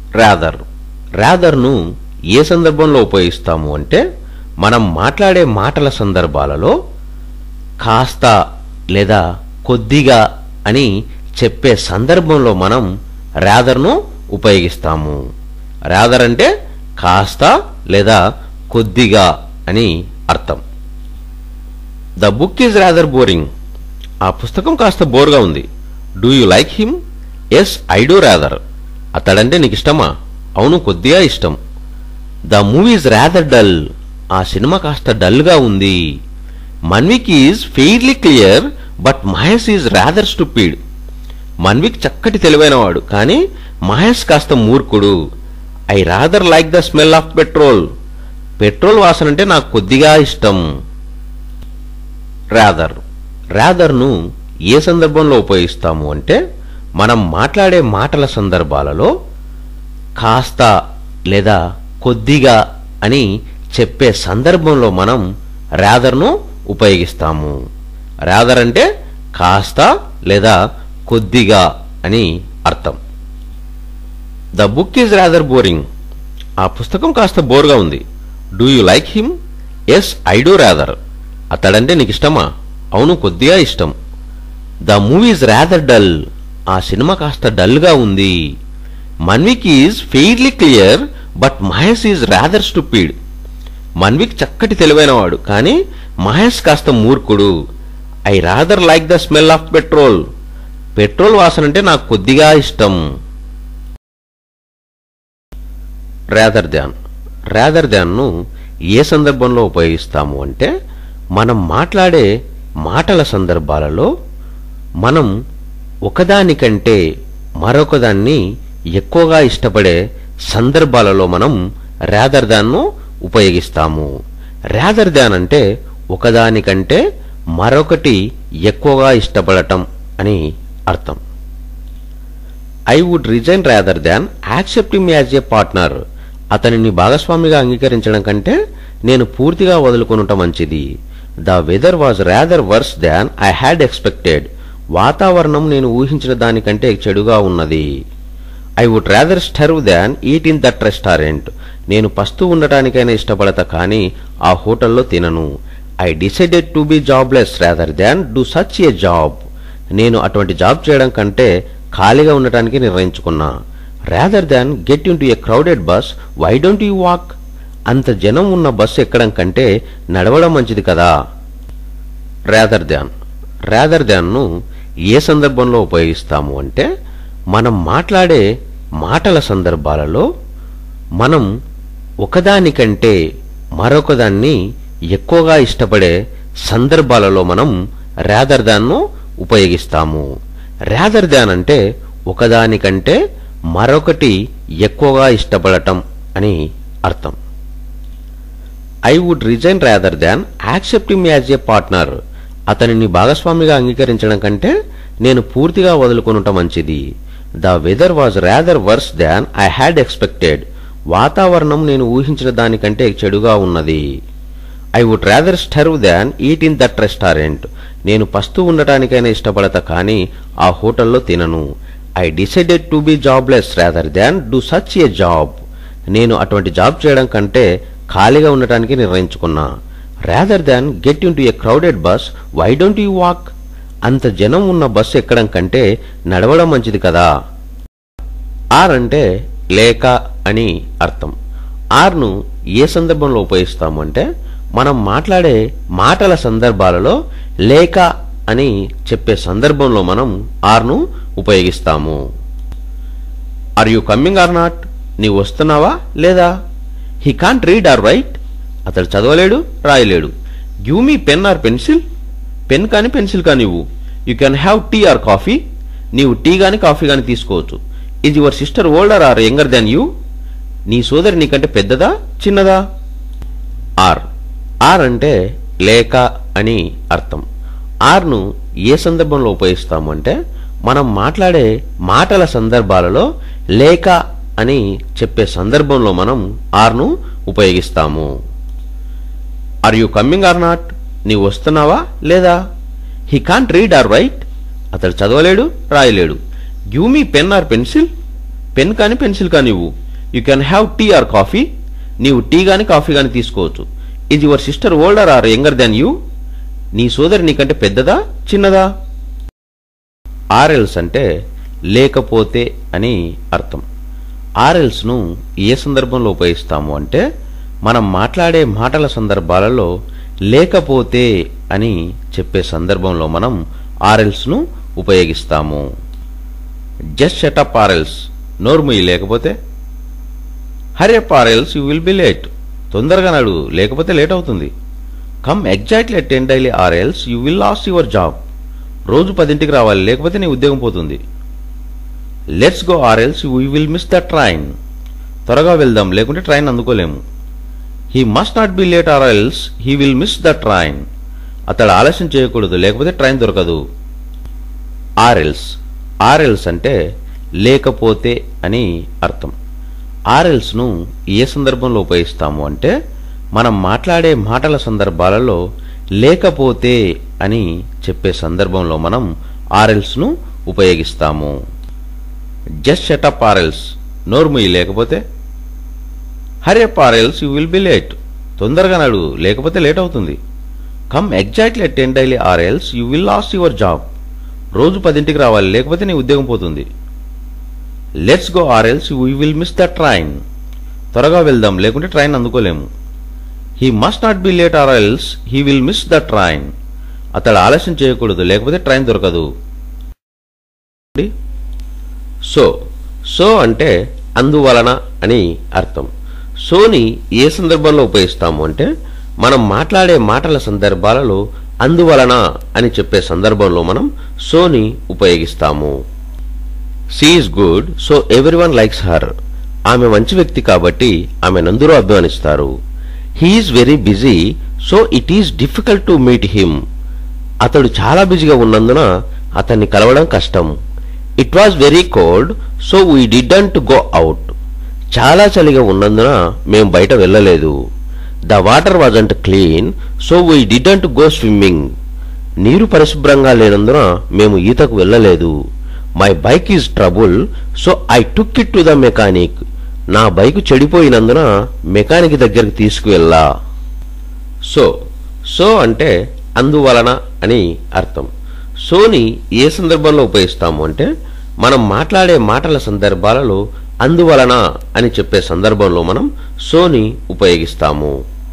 Rather. రాదర్ను ఏ సందర్భంలో ఉపయోగిస్తాము అంటే మనం మాట్లాడే మాటల సందర్భాలలో కాస్త లేదా కొద్దిగా అని చెప్పే సందర్భంలో మనం రాదర్ను ఉపయోగిస్తాము. రాదర్ అంటే కాస్త లేదా కొద్దిగా అని అర్థం. The book is rather boring. ఆ పుస్తకం కాస్త బోర్గా ఉంది. Do you like him? Yes, I do rather. అతడంటే నీకు ఇష్టమా? అవును, కొద్దిగా ఇష్టం. The movie is rather dull. ఆ సినిమా కాస్త డల్గా ఉంది. Manvik is fairly clear but Mahesh is rather stupid. Manvik చక్కటి తెలివైనవాడు, కానీ మహేష్ కాస్త మూర్ఖుడు. I rather like the smell of petrol. Petrol వాసన అంటే నాకు కొద్దిగా ఇష్టం. రాదర్. రాదర్ను ఏ సందర్భంలో ఉపయోగిస్తాము అంటే మనం మాట్లాడే మాటల సందర్భాలలో కాస్త లేదా కొద్దిగా అని చెప్పే సందర్భంలో మనం రాదర్ను ఉపయోగిస్తాము. రాదర్ అంటే కాస్త లేదా కొద్దిగా అని అర్థం. The book is rather boring. ఆ పుస్తకం కాస్త బోర్గా ఉంది. Do you like him? Yes, I do rather. అతడంటే నీకు ఇష్టమా? అవును, కొద్దిగా ఇష్టం. The movie is rather dull. ఆ సినిమా కాస్త డల్గా ఉంది. Manvik is fairly clear but Mahesh is rather stupid. Manvik చక్కటి తెలివైనవాడు, కానీ మహేష్ కాస్త మూర్ఖుడు. I rather like the smell of petrol. Petrol వాసన అంటే నాకు కొద్దిగా ఇష్టం. Rather than. రాదర్ దాన్ను ఏ సందర్భంలో ఉపయోగిస్తాము అంటే మనం మాట్లాడే మాటల సందర్భాలలో మనం ఒకదానికంటే మరొకదాన్ని ఎక్కువగా ఇష్టపడే సందర్భాలలో మనం రాదర్ దాన్ను ఉపయోగిస్తాము. రాదర్ దాన్ అంటే ఒకదానికంటే మరొకటి ఎక్కువగా ఇష్టపడటం అని అర్థం. I would resign rather than accept him as a partner. అతనిని భాగస్వామిగా అంగీకరించడం కంటే నేను పూర్తిగా వదులుకొనుట మంచిది. The weather was rather worse than I had expected. వాతావరణం నేను ఊహించిన దానికంటే చెడుగా ఉన్నది. I would rather starve than eat in that restaurant. నేను పస్తూ ఉండటానికైనా ఇష్టపడతా, కానీ ఆ హోటల్లో తినను. I decided to be jobless rather than do such a job. నేను అటువంటి జాబ్ చేయడం కంటే ఖాళీగా ఉండటానికి నిర్ణయించుకున్నా. Rather than get into a crowded bus why don't you walk. అంత జనం ఉన్న బస్సు ఎక్కడం కంటే నడవడం మంచిది కదా. Rather than. రాదర్ దాన్ను ఏ సందర్భంలో ఉపయోగిస్తాము అంటే మనం మాట్లాడే మాటల సందర్భాలలో మనం ఒకదానికంటే మరొకదాన్ని ఎక్కువగా ఇష్టపడే సందర్భాలలో మనం రాదర్ దాన్ను ఉపయోగిస్తాము. రాదర్ దాన్ అంటే ఒకదానికంటే మరొకటి ఎక్కువగా ఇష్టపడటం అని అర్థం. I would resign rather than accept him as a partner. అతనిని భాగస్వామిగా అంగీకరించడం కంటే నేను పూర్తిగా వదులుకొనుట మంచిది. The weather was rather worse than I had expected. వాతావరణం నేను ఊహించిన దానికంటే చెడుగా ఉన్నది. I would rather starve than eat in that restaurant. నేను పస్తూ ఉండటానికైనా ఇష్టపడతా, కానీ ఆ హోటల్లో తినను. I decided to be jobless rather than do such a job. నేను అటువంటి జాబ్ చేయడం కంటే ఖాళీగా ఉండటానికి నిర్ణయించుకున్నా. Rather than get into a crowded bus why don't you walk. అంత జనం ఉన్న బస్సు ఎక్కడం కంటే నడవడం మంచిది కదా. ఆర్ అంటే లేక అని అర్థం. ఆర్ను ఏ సందర్భంలో ఉపయోగిస్తాము అంటే మనం మాట్లాడే మాటల సందర్భాలలో లేక అని చెప్పే సందర్భంలో మనం ఆర్ను ఉపయోగిస్తాము. Are you coming or not. నీవు వస్తున్నావా లేదా. He can't read or write. అతడు చదవలేడు, రాయలేడు. Give me pen or pencil. Pen కానీ పెన్సిల్ కానీ ఇవ్వు. You can have tea or coffee. నీవు టీ కానీ కాఫీ కానీ తీసుకోవచ్చు. Is your sister older or younger than you. నీ సోదరి నీకంటే పెద్దదా చిన్నదా. ఆర్. ఆర్ అంటే లేక అని అర్థం. ఆర్ను ఏ సందర్భంలో ఉపయోగిస్తాము అంటే మనం మాట్లాడే మాటల సందర్భాలలో లేక అని చెప్పే సందర్భంలో మనం ఆర్ను ఉపయోగిస్తాము. Are you coming or not. నీవు వస్తున్నావా లేదా. He can't read or write. అతడు చదవలేడు, రాయలేడు. Give me pen or pencil. Pen కానీ పెన్సిల్ కానీ ఇవ్వు. You can have tea or coffee. నీవు టీ కానీ కాఫీ కానీ తీసుకోవచ్చు. Is your sister older or younger than you? నీ సోదరి నీకంటే పెద్దదా చిన్నదా? ఆర్ఎల్స్ అంటే లేకపోతే అని అర్థం. ఆర్ఎల్స్ను ఏ సందర్భంలో ఉపయోగిస్తాము అంటే మనం మాట్లాడే మాటల సందర్భాలలో లేకపోతే అని చెప్పే సందర్భంలో మనం ఆర్ఎల్స్ను ఉపయోగిస్తాము. జస్ట్ షట్ అప్ ఆర్ఎల్స్, నోర్ముయి లేకపోతే. Hurry up or else you will be late, తొందరగా నడు లేకపోతే లేట్ అవుతుంది. Come exactly at 10 daily or else you will lose your job, రోజు 10ంటికి రావాలి లేకపోతే నీ ఉద్యోగం పోతుంది. Let's go or else we will miss the train, త్వరగా వెళ్దాం లేకుంటే ట్రైన్ అందుకోలేము. He must not be late or else he will miss the train, అతడు ఆలస్యం చేయకూడదు లేకపోతే ట్రైన్ దొరకదు. ఆర్ఎల్స్, ఆర్ఎల్స్ అంటే లేకపోతే అని అర్థం. ఆర్ఎల్స్ను ఏ సందర్భంలో ఉపయోగిస్తాము అంటే మనం మాట్లాడే మాటల సందర్భాలలో లేకపోతే అని చెప్పే సందర్భంలో మనం ఆర్ఎల్స్ను ఉపయోగిస్తాము. జస్ట్ షట్ అప్ ఆర్ఎల్స్, నోర్ముయి లేకపోతే. Hurry up or else you will be late, తొందరగా నడు లేకపోతే లేట్ అవుతుంది. Come exactly at 10 daily or else you will lose your job, రోజు 10ంటికి రావాలి లేకపోతే నీ ఉద్యోగం పోతుంది. Let's go or else we will miss the train, త్వరగా వెళ్దాం లేకుంటే ట్రైన్ అందుకోలేము. He must not be late or else he will miss the train, అతడు ఆలస్యం చేయకూడదు లేకపోతే ట్రైన్ దొరకదు. సో, సో అంటే అందువలన అని అర్థం. సోని ఏ సందర్భంలో ఉపయోగిస్తాము అంటే మనం మాట్లాడే మాటల సందర్భాలలో అందువలన అని చెప్పే సందర్భంలో మనం సోని ఉపయోగిస్తాము. She is good so everyone likes her, ఆమె మంచి వ్యక్తి కాబట్టి ఆమెనందరూ అభిమానిస్తారు. He is very busy so it is difficult to meet him, అతడు చాలా బిజీగా ఉన్నందున అతన్ని కలవడం కష్టం. It was very cold so we didn't go out, చాలా చలిగా ఉన్నందున మేము బయట వెళ్ళలేదు. The water wasn't clean so we didn't go swimming, నీరు పరిశుభ్రంగా లేనందున మేము ఈతకు వెళ్ళలేదు. My bike is trouble so I took it to the mechanic, నా బైకు చెడిపోయినందున మెకానిక్ దగ్గరికి తీసుకువెళ్ళా. సో, సో అంటే అందువలన అని అర్థం. సోని ఏ సందర్భంలో ఉపయోగిస్తాము అంటే మనం మాట్లాడే మాటల సందర్భాలలో అందువలన అని చెప్పే సందర్భంలో మనం సోని ఉపయోగిస్తాము.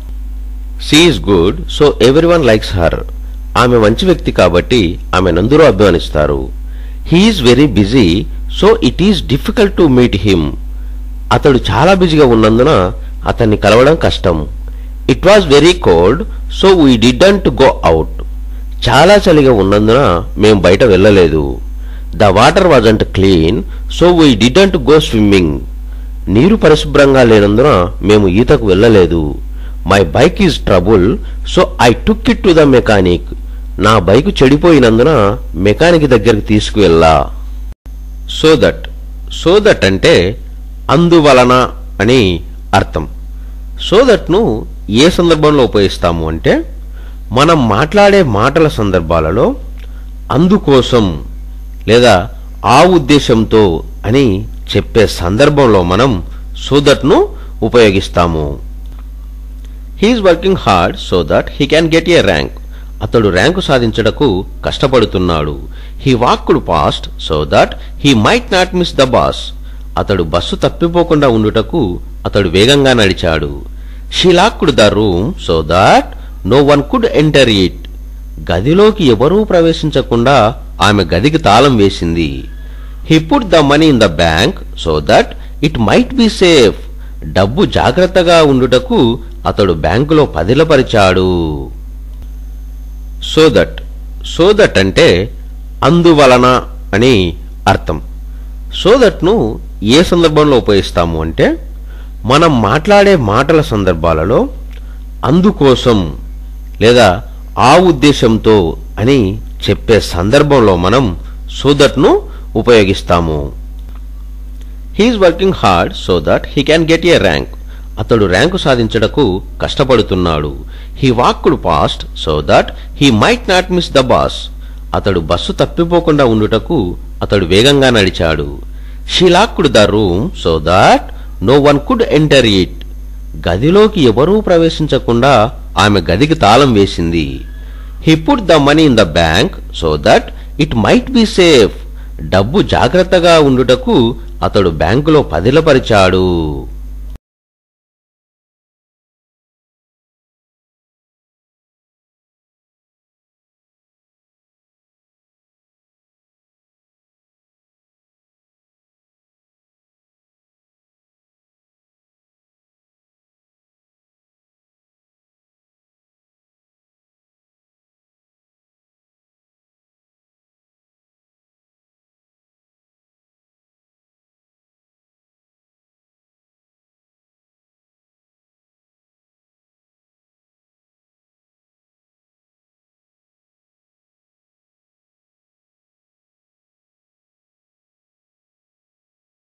She is good so everyone likes her, ఆమె మంచి వ్యక్తి కాబట్టి ఆమెనందరూ అభిమానిస్తారు. He is very busy so it is difficult to meet him, అతడు చాలా బిజీగా ఉన్నందున అతన్ని కలవడం కష్టం. It was very cold so we didn't go out, చాలా చలిగా ఉన్నందున మేము బయట వెళ్ళలేదు. The water wasn't clean so we didn't go swimming, నీరు పరిశుభ్రంగా లేనందున మేము ఈతకు వెళ్ళలేదు. My bike is trouble so I took it to the mechanic, నా బైకు చెడిపోయినందున మెకానిక్ దగ్గరికి తీసుకువెళ్ళా. సో దట్, సో దట్ అంటే అందువలన అని అర్థం. సో దట్ను ఏ సందర్భంలో ఉపయోగిస్తాము అంటే మనం మాట్లాడే మాటల సందర్భాలలో అందుకోసం లేదా ఆ ఉద్దేశంతో అని చెప్పే సందర్భంలో మనం సో దట్ను ఉపయోగిస్తాము. He is working hard so that he can get a rank, అతడు ర్యాంకు సాధించడకు కష్టపడుతున్నాడు. He walked past so that he might not miss the bus, అతడు బస్సు తప్పిపోకుండా ఉండుటకు అతడు వేగంగా నడిచాడు. She locked the room so that no one could enter it, గదిలోకి ఎవరూ ప్రవేశించకుండా ఆమె గదికి తాళం వేసింది. He put the money in the bank so that it might be safe, డబ్బు జాగ్రత్తగా ఉండుటకు అతడు బ్యాంకులో పదిలపరిచాడు. సో దట్, సో దట్ అంటే అందువలన అని అర్థం. సో దట్ను ఏ సందర్భంలో ఉపయోగిస్తాము అంటే మనం మాట్లాడే మాటల సందర్భాలలో అందుకోసం లేదా ఆ ఉద్దేశంతో అని చెప్పే సందర్భంలో మనం సో దట్ను ఉపయోగిస్తాము. He is working hard so that he can get a rank, అతడు ర్యాంకు సాధించడకు కష్టపడుతున్నాడు. He walked past so that he might not miss the bus, అతడు బస్సు తప్పిపోకుండా ఉండుటకు అతడు వేగంగా నడిచాడు. She locked the room so that no one could enter it. గదిలోకి ఎవరూ ప్రవేశించకుండా ఆమె గదికి తాళం వేసింది. He put the money in the bank so that it might be safe. డబ్బు జాగ్రత్తగా ఉండుటకు అతడు బ్యాంకులో పదిలపరిచాడు.